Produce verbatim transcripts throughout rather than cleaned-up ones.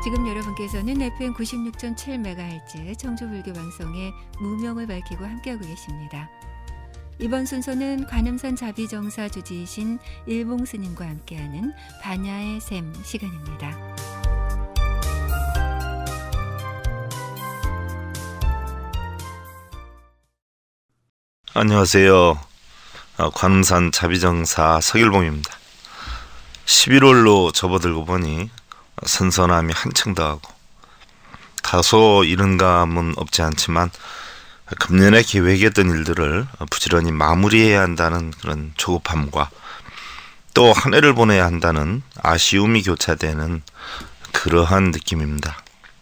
지금 여러분께서는 에프엠 구십육 점 칠 메가헤르츠 청주불교 방송의 무명을 밝히고 함께하고 계십니다. 이번 순서는 관음산 자비정사 주지이신 일봉 스님과 함께하는 반야의 샘 시간입니다. 안녕하세요. 관음산 자비정사 서길봉입니다. 십일월로 접어들고 보니 선선함이 한층 더하고 다소 이른 감은 없지 않지만 금년에 계획했던 일들을 부지런히 마무리해야 한다는 그런 조급함과 또 한 해를 보내야 한다는 아쉬움이 교차되는 그러한 느낌입니다.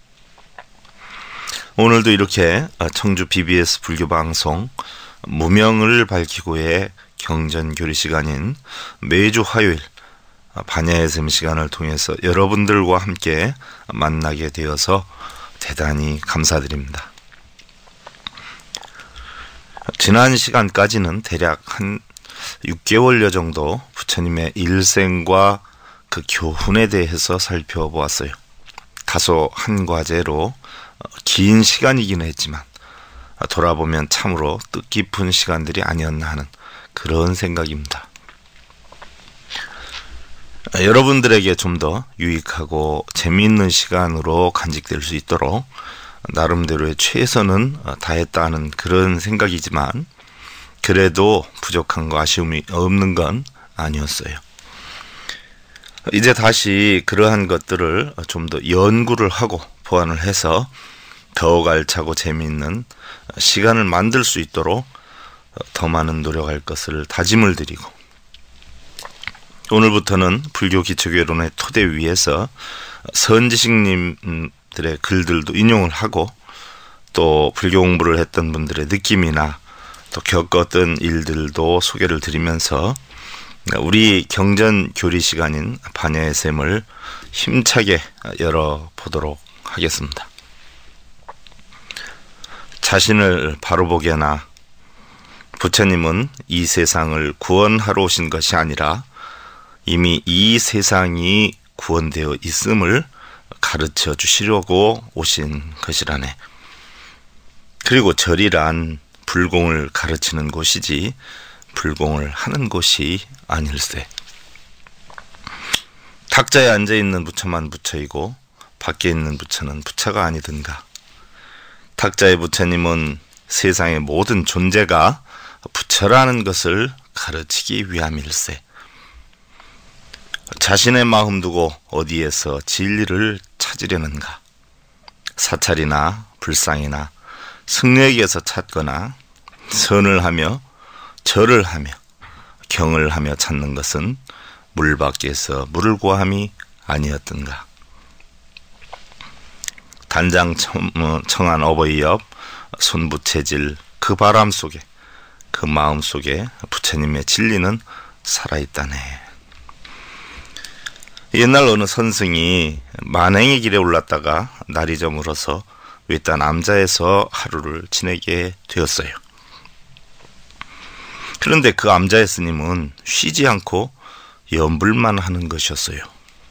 오늘도 이렇게 청주 비비에스 불교방송 무명을 밝히고의 경전교리 시간인 매주 화요일 반야의 샘 시간을 통해서 여러분들과 함께 만나게 되어서 대단히 감사드립니다. 지난 시간까지는 대략 한 육 개월여 정도 부처님의 일생과 그 교훈에 대해서 살펴보았어요. 다소 한 과제로 긴 시간이긴 했지만 돌아보면 참으로 뜻깊은 시간들이 아니었나 하는 그런 생각입니다. 여러분들에게 좀 더 유익하고 재미있는 시간으로 간직될 수 있도록 나름대로의 최선은 다했다 하는 그런 생각이지만 그래도 부족한 거 아쉬움이 없는 건 아니었어요. 이제 다시 그러한 것들을 좀 더 연구를 하고 보완을 해서 더욱 알차고 재미있는 시간을 만들 수 있도록 더 많은 노력할 것을 다짐을 드리고 오늘부터는 불교 기초개론의 토대 위에서 선지식님들의 글들도 인용을 하고 또 불교 공부를 했던 분들의 느낌이나 또 겪었던 일들도 소개를 드리면서 우리 경전 교리 시간인 반야의 샘을 힘차게 열어보도록 하겠습니다. 자신을 바로 보게나 부처님은 이 세상을 구원하러 오신 것이 아니라 이미 이 세상이 구원되어 있음을 가르쳐 주시려고 오신 것이라네. 그리고 절이란 불공을 가르치는 곳이지 불공을 하는 곳이 아닐세. 탁자에 앉아있는 부처만 부처이고 밖에 있는 부처는 부처가 아니든가. 탁자의 부처님은 세상의 모든 존재가 부처라는 것을 가르치기 위함일세. 자신의 마음 두고 어디에서 진리를 찾으려는가? 사찰이나 불상이나 승려에게서 찾거나 선을 하며 절을 하며 경을 하며 찾는 것은 물 밖에서 물을 구함이 아니었던가? 단장 청한 어버이 옆 손부채질 그 바람 속에 그 마음 속에 부처님의 진리는 살아있다네. 옛날 어느 선승이 만행의 길에 올랐다가 날이 저물어서 외딴 암자에서 하루를 지내게 되었어요. 그런데 그 암자의 스님은 쉬지 않고 연불만 하는 것이었어요.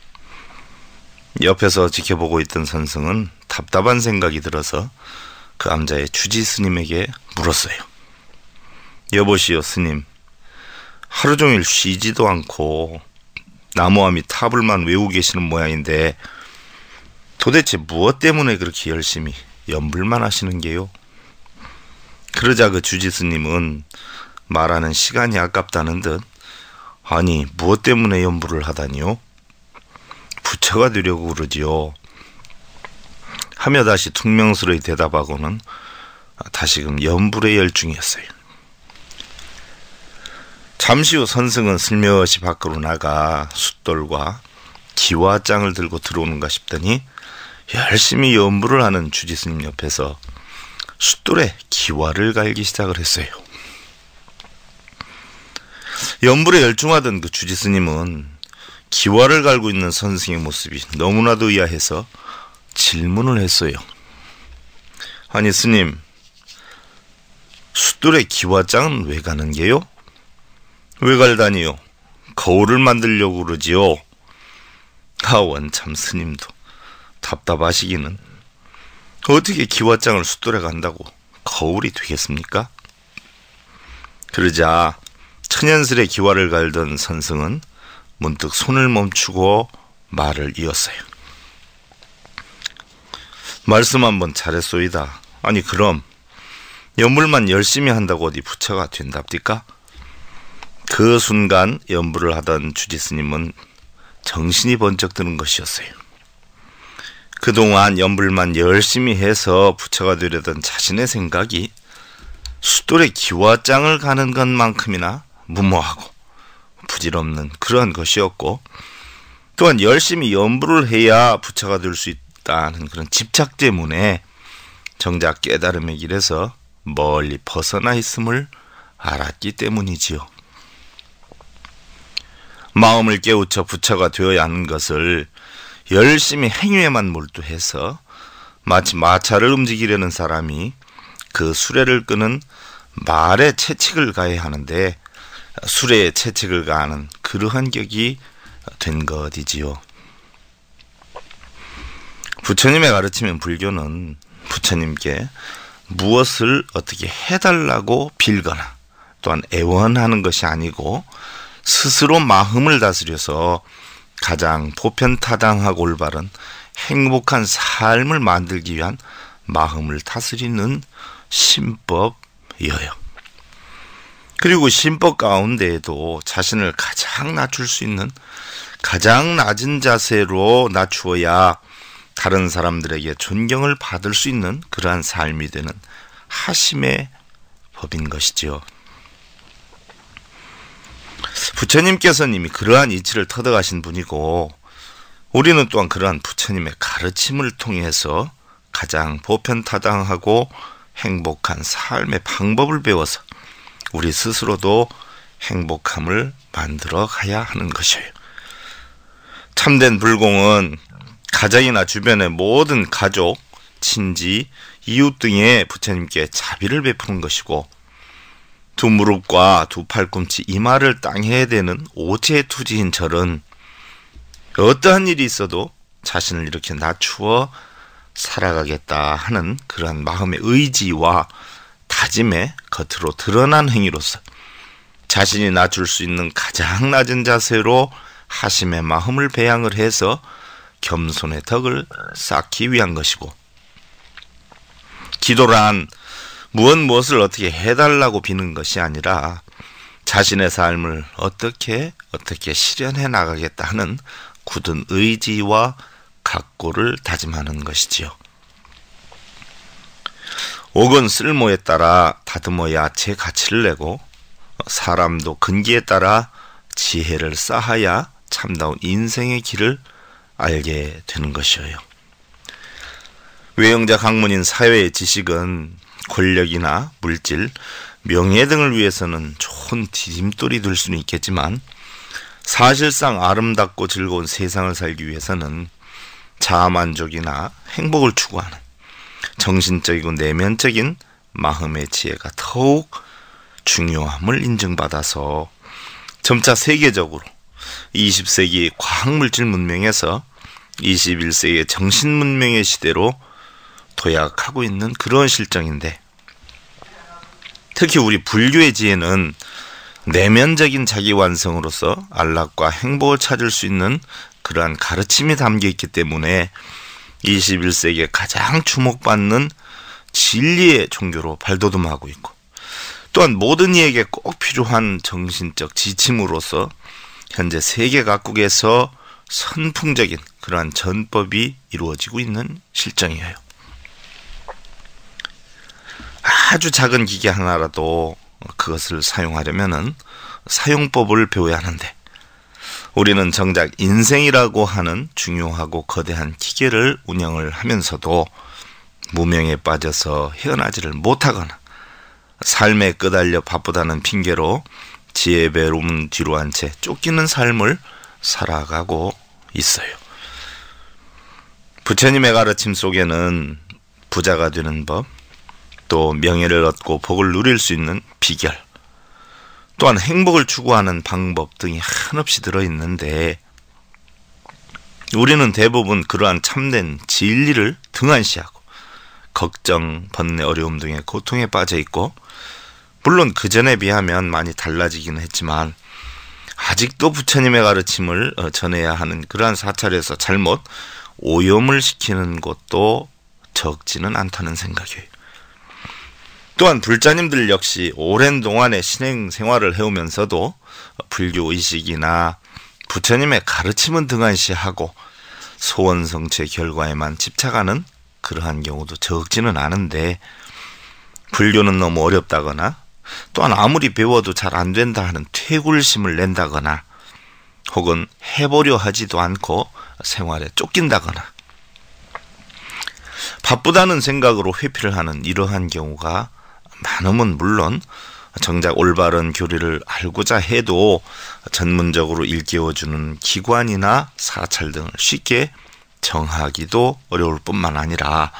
옆에서 지켜보고 있던 선승은 답답한 생각이 들어서 그 암자의 주지 스님에게 물었어요. 여보시오 스님, 하루 종일 쉬지도 않고 나무아미 타불만 외우고 계시는 모양인데 도대체 무엇 때문에 그렇게 열심히 연불만 하시는 게요? 그러자 그 주지스님은 말하는 시간이 아깝다는 듯 아니 무엇 때문에 연불을 하다니요? 부처가 되려고 그러지요. 하며 다시 퉁명스러이 대답하고는 다시금 연불의 열중이었어요. 잠시 후 선승은 슬며시 밖으로 나가 숫돌과 기와장을 들고 들어오는가 싶더니 열심히 연불을 하는 주지스님 옆에서 숫돌에 기와를 갈기 시작을 했어요. 연불에 열중하던 그 주지스님은 기와를 갈고 있는 선승의 모습이 너무나도 의아해서 질문을 했어요. 아니 스님, 숫돌에 기와장은 왜 가는 게요? 왜 갈다니요? 거울을 만들려고 그러지요. 아 원참 스님도 답답하시기는 어떻게 기와장을 숫돌에 간다고 거울이 되겠습니까? 그러자 천연스레 기와를 갈던 선승은 문득 손을 멈추고 말을 이었어요. 말씀 한번 잘했소이다. 아니 그럼 연불만 열심히 한다고 어디 부처가 된답니까? 그 순간 연불을 하던 주지스님은 정신이 번쩍 드는 것이었어요. 그동안 연불만 열심히 해서 부처가 되려던 자신의 생각이 숫돌에 기와장을 가는 것만큼이나 무모하고 부질없는 그런 것이었고, 또한 열심히 연불을 해야 부처가 될 수 있다는 그런 집착 때문에 정작 깨달음의 길에서 멀리 벗어나 있음을 알았기 때문이지요. 마음을 깨우쳐 부처가 되어야 하는 것을 열심히 행위에만 몰두해서 마치 마차를 움직이려는 사람이 그 수레를 끄는 말에 채찍을 가해야 하는데 수레에 채찍을 가하는 그러한 격이 된 것이지요. 부처님의 가르치면 불교는 부처님께 무엇을 어떻게 해달라고 빌거나 또한 애원하는 것이 아니고 스스로 마음을 다스려서 가장 보편타당하고 올바른 행복한 삶을 만들기 위한 마음을 다스리는 신법이어요. 그리고 신법 가운데에도 자신을 가장 낮출 수 있는 가장 낮은 자세로 낮추어야 다른 사람들에게 존경을 받을 수 있는 그러한 삶이 되는 하심의 법인 것이지요. 부처님께서는 이미 그러한 이치를 터득하신 분이고, 우리는 또한 그러한 부처님의 가르침을 통해서 가장 보편타당하고 행복한 삶의 방법을 배워서 우리 스스로도 행복함을 만들어 가야 하는 것이에요. 참된 불공은 가정이나 주변의 모든 가족, 친지, 이웃 등의 부처님께 자비를 베푸는 것이고, 두 무릎과 두 팔꿈치 이마를 땅에 대는 오체 투지인 절은 어떠한 일이 있어도 자신을 이렇게 낮추어 살아가겠다 하는 그러한 마음의 의지와 다짐에 겉으로 드러난 행위로서 자신이 낮출 수 있는 가장 낮은 자세로 하심의 마음을 배양을 해서 겸손의 덕을 쌓기 위한 것이고, 기도란 무엇 무엇을 어떻게 해달라고 비는 것이 아니라 자신의 삶을 어떻게 어떻게 실현해 나가겠다 하는 굳은 의지와 각고를 다짐하는 것이지요. 옥은 쓸모에 따라 다듬어야 제 가치를 내고, 사람도 근기에 따라 지혜를 쌓아야 참다운 인생의 길을 알게 되는 것이에요. 외형자 학문인 사회의 지식은 권력이나 물질, 명예 등을 위해서는 좋은 디딤돌이 될 수는 있겠지만, 사실상 아름답고 즐거운 세상을 살기 위해서는 자아만족이나 행복을 추구하는 정신적이고 내면적인 마음의 지혜가 더욱 중요함을 인정받아서 점차 세계적으로 이십 세기 과학물질 문명에서 이십일 세기의 정신문명의 시대로 도약하고 있는 그런 실정인데, 특히 우리 불교의 지혜는 내면적인 자기 완성으로서 안락과 행복을 찾을 수 있는 그러한 가르침이 담겨 있기 때문에 이십일 세기에 가장 주목받는 진리의 종교로 발돋움하고 있고, 또한 모든 이에게 꼭 필요한 정신적 지침으로서 현재 세계 각국에서 선풍적인 그러한 전법이 이루어지고 있는 실정이에요. 아주 작은 기계 하나라도 그것을 사용하려면은 사용법을 배워야 하는데, 우리는 정작 인생이라고 하는 중요하고 거대한 기계를 운영을 하면서도 무명에 빠져서 헤어나지를 못하거나 삶에 끄달려 바쁘다는 핑계로 지혜배로움 뒤로 한 채 쫓기는 삶을 살아가고 있어요. 부처님의 가르침 속에는 부자가 되는 법, 또 명예를 얻고 복을 누릴 수 있는 비결, 또한 행복을 추구하는 방법 등이 한없이 들어있는데, 우리는 대부분 그러한 참된 진리를 등한시하고 걱정, 번뇌, 어려움 등의 고통에 빠져 있고, 물론 그 전에 비하면 많이 달라지기는 했지만 아직도 부처님의 가르침을 전해야 하는 그러한 사찰에서 잘못 오염을 시키는 것도 적지는 않다는 생각이에요. 또한 불자님들 역시 오랜 동안의 신행 생활을 해오면서도 불교 의식이나 부처님의 가르침은 등한시하고 소원 성취의 결과에만 집착하는 그러한 경우도 적지는 않은데, 불교는 너무 어렵다거나 또한 아무리 배워도 잘 안 된다 하는 퇴굴심을 낸다거나, 혹은 해보려 하지도 않고 생활에 쫓긴다거나, 바쁘다는 생각으로 회피를 하는 이러한 경우가 많으면 물론 정작 올바른 교리를 알고자 해도 전문적으로 일깨워주는 기관이나 사찰 등을 쉽게 정하기도 어려울 뿐만 아니라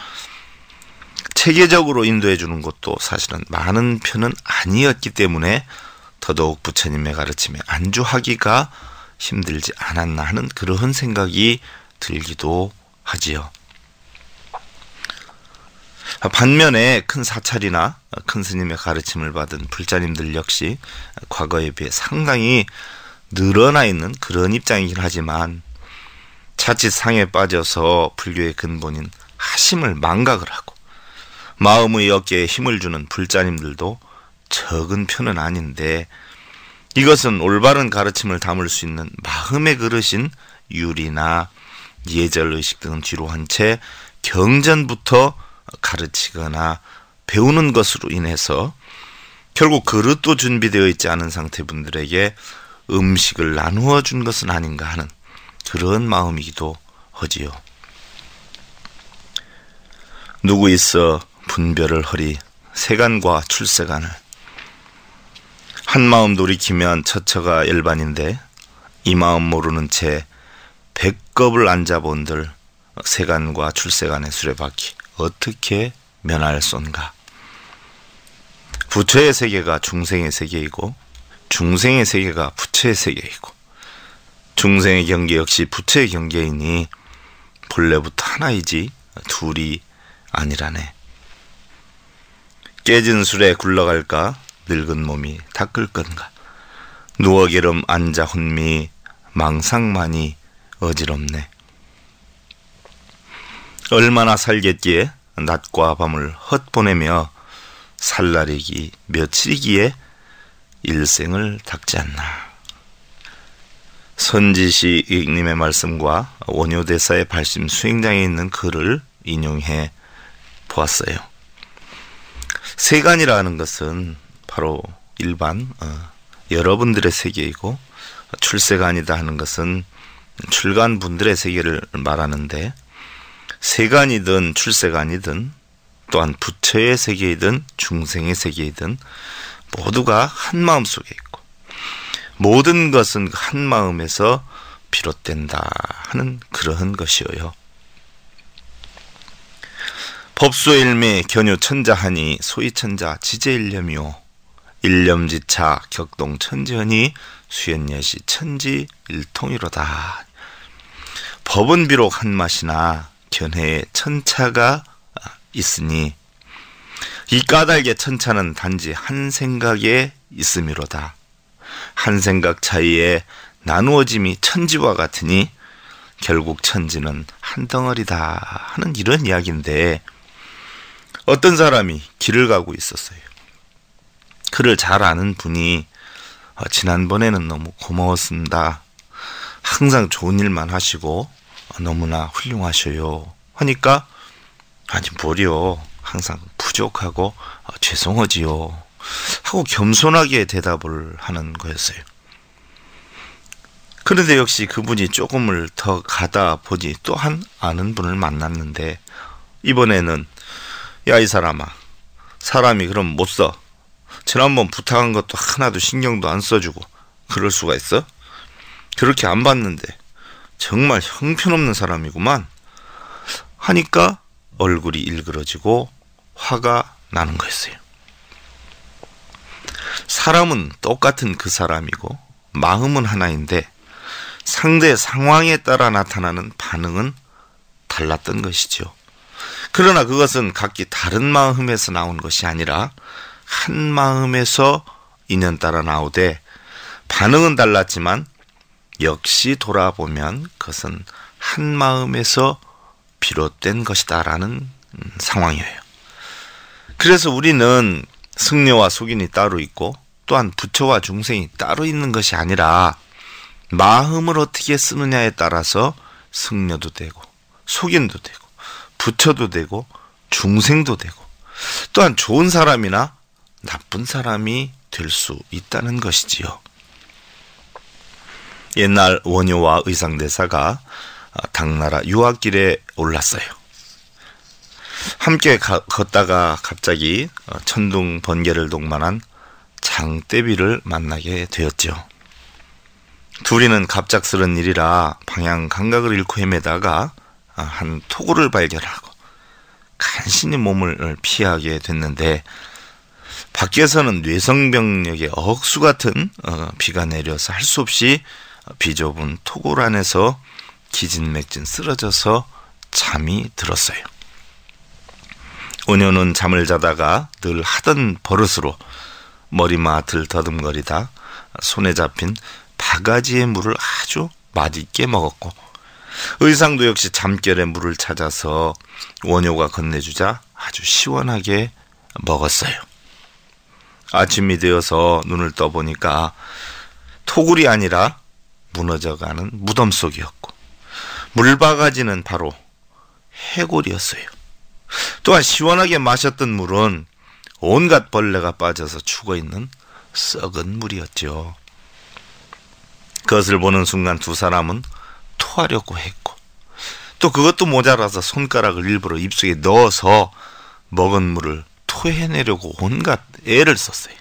체계적으로 인도해주는 것도 사실은 많은 편은 아니었기 때문에 더더욱 부처님의 가르침에 안주하기가 힘들지 않았나 하는 그런 생각이 들기도 하지요. 반면에 큰 사찰이나 큰 스님의 가르침을 받은 불자님들 역시 과거에 비해 상당히 늘어나 있는 그런 입장이긴 하지만, 자칫 상에 빠져서 불교의 근본인 하심을 망각을 하고 마음의 어깨에 힘을 주는 불자님들도 적은 편은 아닌데, 이것은 올바른 가르침을 담을 수 있는 마음의 그릇인 유리나 예절의식 등은 뒤로 한 채 경전부터 가르치거나 배우는 것으로 인해서 결국 그릇도 준비되어 있지 않은 상태분들에게 음식을 나누어 준 것은 아닌가 하는 그런 마음이기도 하지요. 누구 있어 분별을 허리 세간과 출세간을, 한 마음 돌이키면 처처가 열반인데 이 마음 모르는 채 백겁을 앉아본들 세간과 출세간의 수레바퀴 어떻게 면할 쏜가. 부처의 세계가 중생의 세계이고 중생의 세계가 부처의 세계이고 중생의 경계 역시 부처의 경계이니 본래부터 하나이지 둘이 아니라네. 깨진 술에 굴러갈까 늙은 몸이 닦을 건가. 누워 게름 앉아 혼미 망상만이 어지럽네. 얼마나 살겠기에 낮과 밤을 헛보내며 살날이기 며칠이기에 일생을 닦지 않나. 선지시님의 말씀과 원효대사의 발심 수행장에 있는 글을 인용해 보았어요. 세간이라는 것은 바로 일반 어, 여러분들의 세계이고, 출세간이다 하는 것은 출간분들의 세계를 말하는데, 세간이든 출세간이든 또한 부처의 세계이든 중생의 세계이든 모두가 한 마음 속에 있고 모든 것은 한 마음에서 비롯된다 하는 그러한 것이어요. 법수일미 견유 천자하니 소이천자 지제일념이요 일념지차 격동 천지하니 수연예시 천지 일통이로다. 법은 비록 한 맛이나 견해에 천차가 있으니 이 까닭의 천차는 단지 한 생각에 있음이로다. 한 생각 차이에 나누어짐이 천지와 같으니 결국 천지는 한 덩어리다 하는 이런 이야기인데, 어떤 사람이 길을 가고 있었어요. 그를 잘 아는 분이 어, 지난번에는 너무 고마웠습니다. 항상 좋은 일만 하시고 어, 너무나 훌륭하셔요 하니까, 아니 뭐려, 항상 부족하고 어, 죄송하지요 하고 겸손하게 대답을 하는 거였어요. 그런데 역시 그분이 조금을 더 가다 보니 또 한 아는 분을 만났는데, 이번에는 야 이 사람아, 사람이 그럼 못 써. 지난번 부탁한 것도 하나도 신경도 안 써주고 그럴 수가 있어? 그렇게 안 봤는데 정말 형편없는 사람이구만 하니까 얼굴이 일그러지고 화가 나는 거였어요. 사람은 똑같은 그 사람이고 마음은 하나인데 상대 상황에 따라 나타나는 반응은 달랐던 것이죠. 그러나 그것은 각기 다른 마음에서 나온 것이 아니라 한 마음에서 인연따라 나오되 반응은 달랐지만 역시 돌아보면 그것은 한 마음에서 비롯된 것이다라는 상황이에요. 그래서 우리는 승려와 속인이 따로 있고 또한 부처와 중생이 따로 있는 것이 아니라 마음을 어떻게 쓰느냐에 따라서 승려도 되고 속인도 되고 부처도 되고 중생도 되고 또한 좋은 사람이나 나쁜 사람이 될 수 있다는 것이지요. 옛날 원효와 의상대사가 당나라 유학길에 올랐어요. 함께 가, 걷다가 갑자기 천둥 번개를 동반한 장대비를 만나게 되었죠. 둘이는 갑작스런 일이라 방향 감각을 잃고 헤매다가 한 토굴을 발견하고 간신히 몸을 피하게 됐는데 밖에서는 뇌성병력의 억수 같은 비가 내려서 할 수 없이 비좁은 토굴 안에서 기진맥진 쓰러져서 잠이 들었어요. 원효는 잠을 자다가 늘 하던 버릇으로 머리맡을 더듬거리다 손에 잡힌 바가지의 물을 아주 맛있게 먹었고 의상도 역시 잠결에 물을 찾아서 원효가 건네주자 아주 시원하게 먹었어요. 아침이 되어서 눈을 떠보니까 토굴이 아니라 무너져가는 무덤 속이었고 물바가지는 바로 해골이었어요. 또한 시원하게 마셨던 물은 온갖 벌레가 빠져서 죽어있는 썩은 물이었죠. 그것을 보는 순간 두 사람은 토하려고 했고 또 그것도 모자라서 손가락을 일부러 입속에 넣어서 먹은 물을 토해내려고 온갖 애를 썼어요.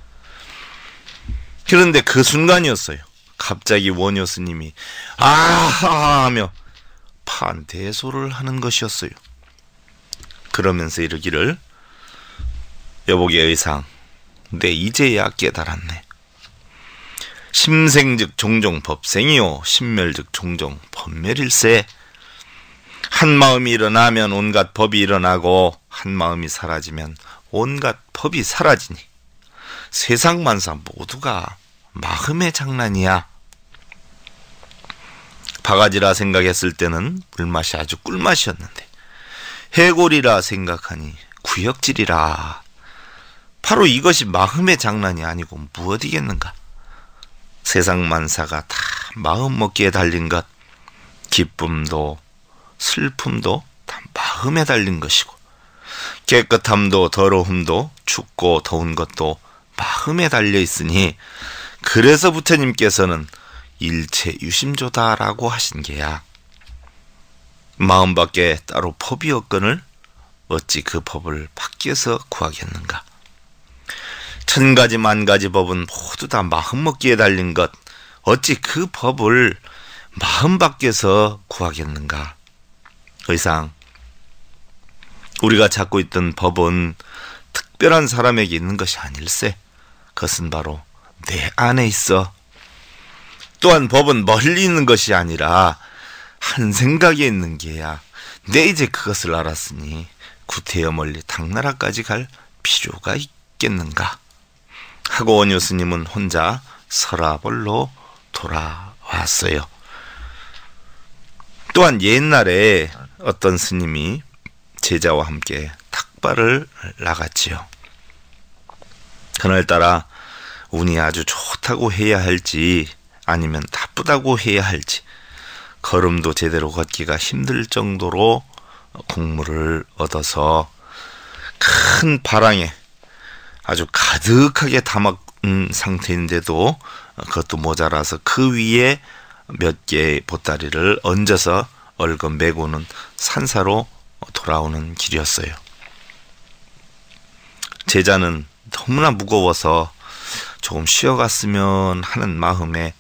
그런데 그 순간이었어요. 갑자기 원효 스님이 아하 하며 판대소를 하는 것이었어요. 그러면서 이르기를 여보게 의상 내 이제야 깨달았네. 심생즉 종종 법생이요 심멸즉 종종 법멸일세. 한 마음이 일어나면 온갖 법이 일어나고 한 마음이 사라지면 온갖 법이 사라지니 세상 만사 모두가 마음의 장난이야. 바가지라 생각했을 때는 물맛이 아주 꿀맛이었는데 해골이라 생각하니 구역질이라. 바로 이것이 마음의 장난이 아니고 무엇이겠는가. 세상 만사가 다 마음 먹기에 달린 것, 기쁨도 슬픔도 다 마음에 달린 것이고 깨끗함도 더러움도 춥고 더운 것도 마음에 달려 있으니 그래서 부처님께서는 일체 유심조다라고 하신 게야. 마음밖에 따로 법이 없거늘 어찌 그 법을 밖에서 구하겠는가. 천가지 만가지 법은 모두 다 마음 먹기에 달린 것, 어찌 그 법을 마음 밖에서 구하겠는가. 의상 우리가 찾고 있던 법은 특별한 사람에게 있는 것이 아닐세. 그것은 바로 내 안에 있어. 또한 법은 멀리 있는 것이 아니라 한 생각에 있는 게야. 내 이제 그것을 알았으니 구태여 멀리 당나라까지 갈 필요가 있겠는가 하고 원효 스님은 혼자 서라벌로 돌아왔어요. 또한 옛날에 어떤 스님이 제자와 함께 탁발을 나갔지요. 그날따라 운이 아주 좋다고 해야 할지 아니면 나쁘다고 해야 할지 걸음도 제대로 걷기가 힘들 정도로 국물을 얻어서 큰 바랑에 아주 가득하게 담은 상태인데도 그것도 모자라서 그 위에 몇 개의 보따리를 얹어서 얼금 메고는 산사로 돌아오는 길이었어요. 제자는 너무나 무거워서 조금 쉬어갔으면 하는 마음에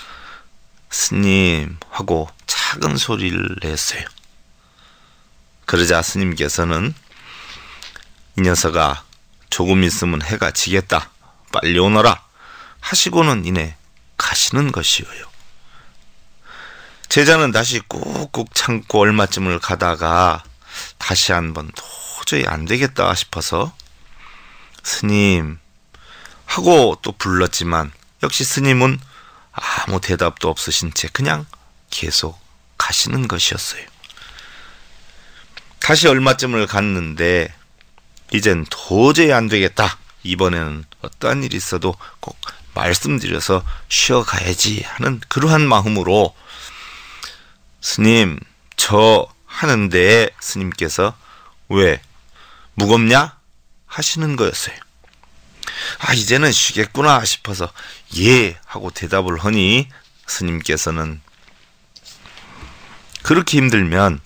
스님 하고 작은 소리를 냈어요. 그러자 스님께서는 이 녀석아 조금 있으면 해가 지겠다. 빨리 오너라 하시고는 이내 가시는 것이에요. 제자는 다시 꾹꾹 참고 얼마쯤을 가다가 다시 한번 도저히 안 되겠다 싶어서 스님 하고 또 불렀지만 역시 스님은 아무 대답도 없으신 채 그냥 계속 가시는 것이었어요. 다시 얼마쯤을 갔는데 이젠 도저히 안 되겠다. 이번에는 어떠한 일이 있어도 꼭 말씀드려서 쉬어가야지 하는 그러한 마음으로 스님 저 하는데 스님께서 왜 무겁냐 하시는 거였어요. 아 이제는 쉬겠구나 싶어서 예 하고 대답을 하니 스님께서는 그렇게 힘들면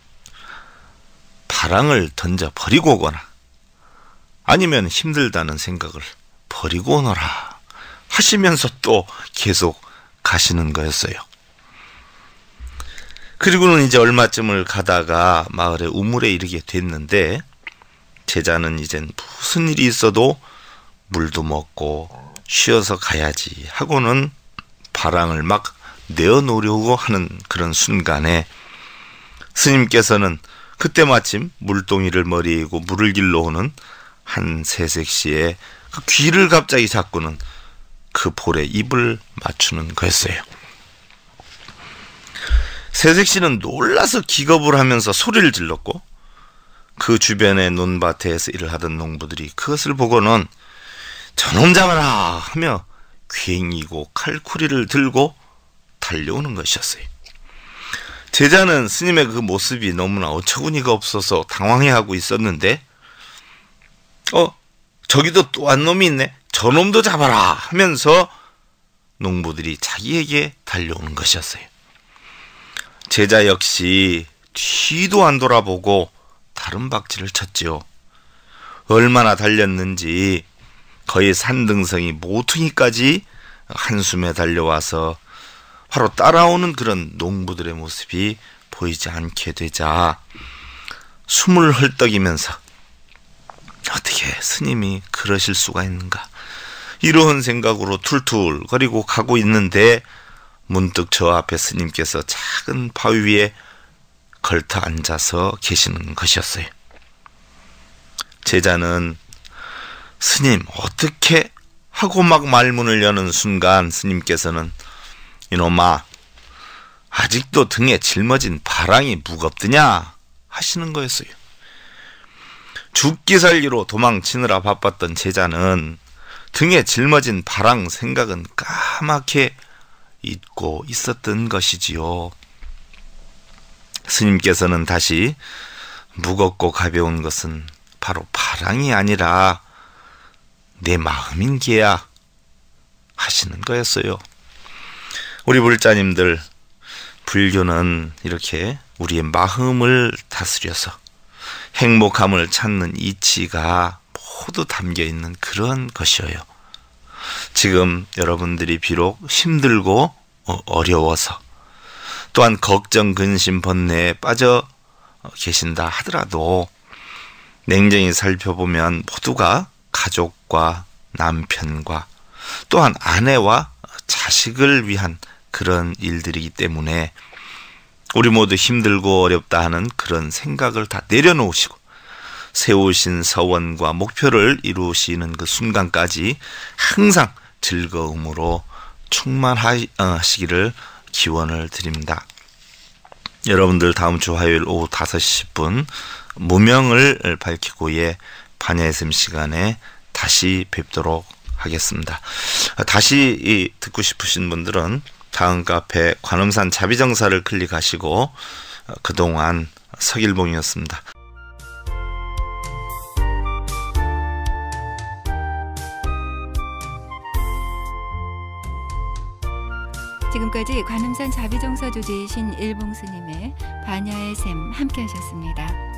바랑을 던져 버리고 오거나 아니면 힘들다는 생각을 버리고 오너라 하시면서 또 계속 가시는 거였어요. 그리고는 이제 얼마쯤을 가다가 마을의 우물에 이르게 됐는데 제자는 이젠 무슨 일이 있어도 물도 먹고 쉬어서 가야지 하고는 바랑을 막 내어놓으려고 하는 그런 순간에 스님께서는 그때 마침 물동이를 머리에 이고 물을 길러 오는 한 새색시의 그 귀를 갑자기 잡고는 그 볼에 입을 맞추는 거였어요. 새색시는 놀라서 기겁을 하면서 소리를 질렀고 그 주변의 논밭에서 일을 하던 농부들이 그것을 보고는 저놈 잡아라 하며 괭이고 칼쿠리를 들고 달려오는 것이었어요. 제자는 스님의 그 모습이 너무나 어처구니가 없어서 당황해하고 있었는데 어? 저기도 또 한 놈이 있네. 저놈도 잡아라 하면서 농부들이 자기에게 달려오는 것이었어요. 제자 역시 뒤도 안 돌아보고 다른 박질을 쳤지요. 얼마나 달렸는지 거의 산등성이 모퉁이까지 한숨에 달려와서 바로 따라오는 그런 농부들의 모습이 보이지 않게 되자 숨을 헐떡이면서 어떻게 스님이 그러실 수가 있는가 이런 생각으로 툴툴거리고 가고 있는데 문득 저 앞에 스님께서 작은 바위 위에 걸터 앉아서 계시는 것이었어요. 제자는 스님 어떻게 하고 막 말문을 여는 순간 스님께서는 이놈아 아직도 등에 짊어진 바랑이 무겁드냐 하시는 거였어요. 죽기 살기로 도망치느라 바빴던 제자는 등에 짊어진 바랑 생각은 까맣게 잊고 있었던 것이지요. 스님께서는 다시 무겁고 가벼운 것은 바로 바랑이 아니라 내 마음인 게야 하시는 거였어요. 우리 불자님들, 불교는 이렇게 우리의 마음을 다스려서 행복함을 찾는 이치가 모두 담겨있는 그런 것이에요. 지금 여러분들이 비록 힘들고 어려워서 또한 걱정, 근심, 번뇌에 빠져 계신다 하더라도 냉정히 살펴보면 모두가 가족과 남편과 또한 아내와 자식을 위한 그런 일들이기 때문에 우리 모두 힘들고 어렵다 하는 그런 생각을 다 내려놓으시고 세우신 서원과 목표를 이루시는 그 순간까지 항상 즐거움으로 충만하시기를 기원을 드립니다. 여러분들 다음 주 화요일 오후 다섯 시 십 분 무명을 밝히고의 반야의샘 시간에 다시 뵙도록 하겠습니다. 다시 이 듣고 싶으신 분들은 다음 카페 관음산 자비정사를 클릭하시고 그동안 서길봉이었습니다. 지금까지 관음산 자비정사 주지이신 일봉스님의 반야의 샘 함께 하셨습니다.